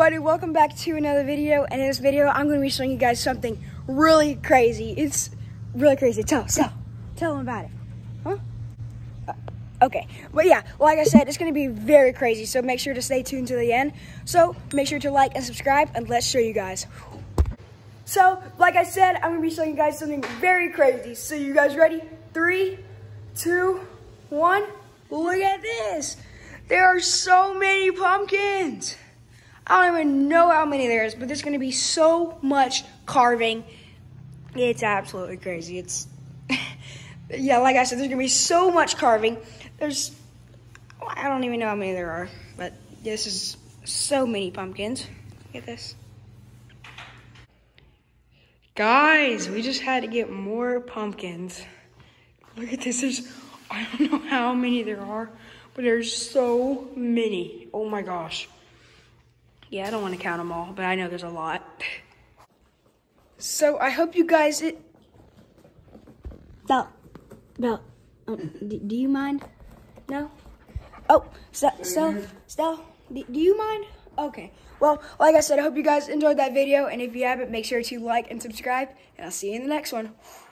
everybody, welcome back to another video. And in this video, I'm going to be showing you guys something really crazy. It's really crazy. Tell them about it. Huh? Okay, but yeah, like I said, it's going to be very crazy, so make sure to stay tuned to the end. So make sure to like and subscribe, and let's show you guys. So, like I said, I'm going to be showing you guys something very crazy. So you guys ready? 3, 2, 1. Look at this. There are so many pumpkins. I don't even know how many there is, but there's going to be so much carving. It's absolutely crazy. It's, yeah, like I said, there's going to be so much carving. I don't even know how many there are, but this is so many pumpkins. Look at this. Guys, we just had to get more pumpkins. Look at this. I don't know how many there are, but there's so many. Oh my gosh. Yeah, I don't want to count them all, but I know there's a lot. So I hope you guys... Belle, do you mind? No? Oh, Stell, do you mind? Okay. Well, like I said, I hope you guys enjoyed that video, and if you haven't, make sure to like and subscribe, and I'll see you in the next one.